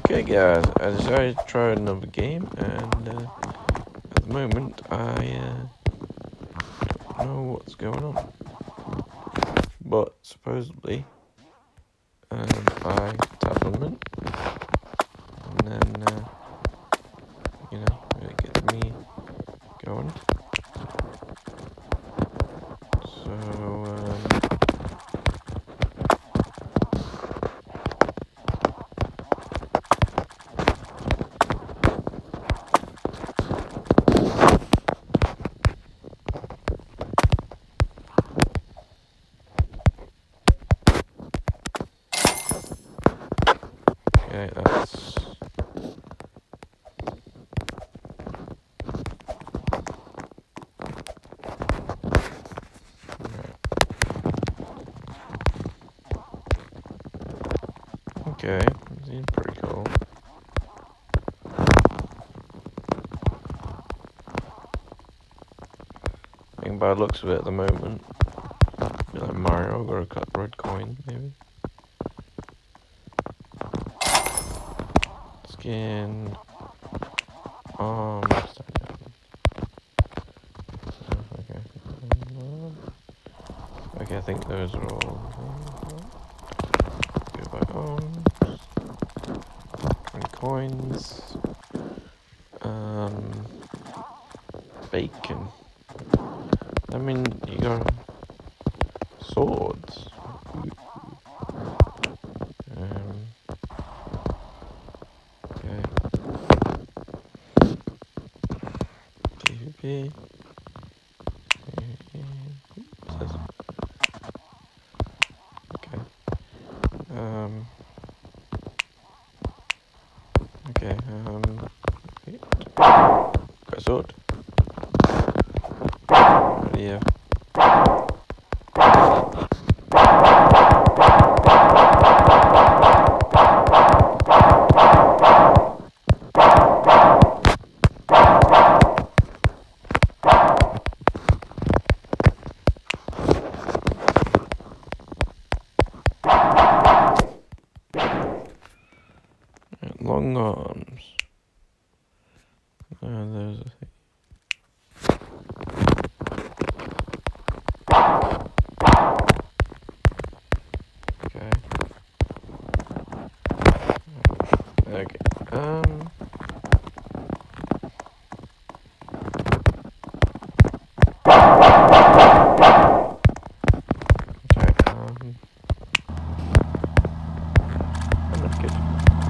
Okay guys, I decided to try another game, and at the moment I don't know what's going on. But supposedly I tap on it, and then it gets me going. So okay, that's okay, seems pretty cool. I think by the looks of it at the moment, like Mario, got a cut red coin maybe. Skin, okay, I think those are all. Go by arms. 20 coins. Bacon. I mean, you got swords. Okay. PvP. Okay. Okay. Got a sword. Yeah. Long arms. There's a thing. Okay. Okay. I'm not good.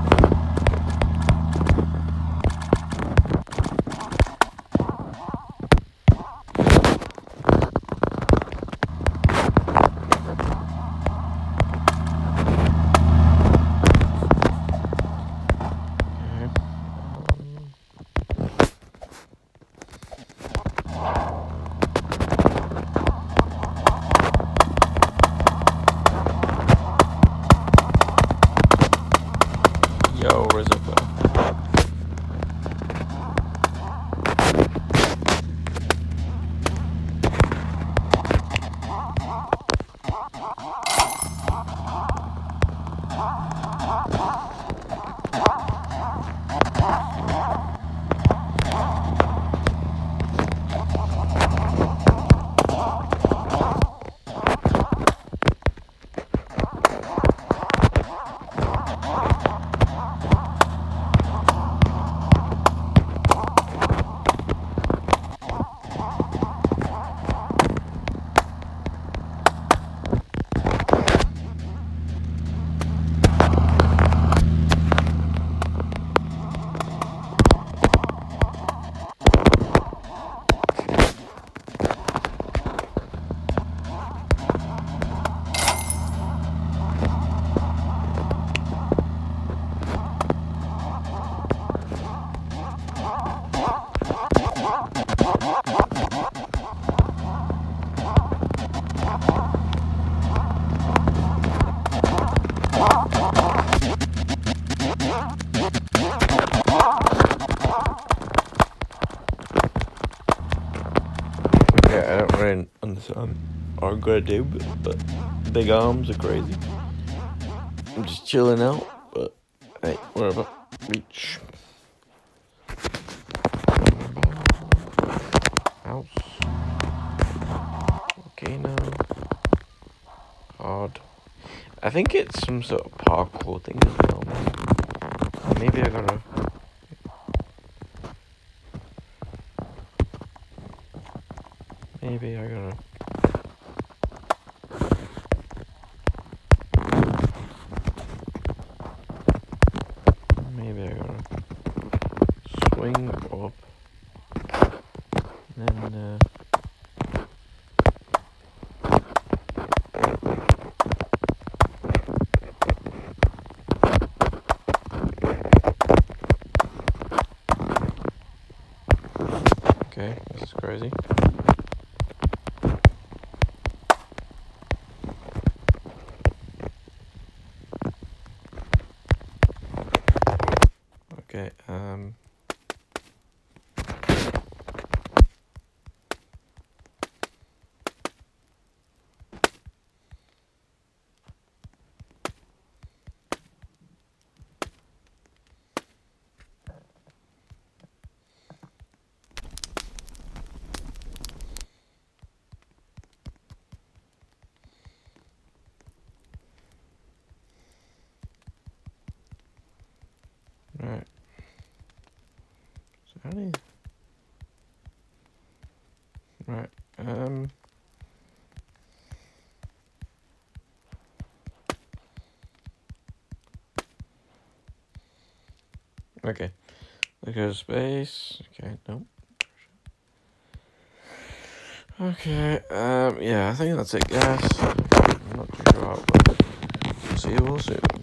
Yo, Rizzo. Yeah, I don't really understand what I'm gonna do, but big arms are crazy. I'm just chilling out, but hey, whatever. Reach. House. Volcano. Hard. I think it's some sort of parkour thing as well. Maybe I gotta... Maybe I gotta... swing up. And then... Okay, this is crazy. Okay, right. So how do you... Right, okay. Look at space. Okay, nope. Okay, yeah, I think that's it, guys. I'm not too sure how, but see you all soon.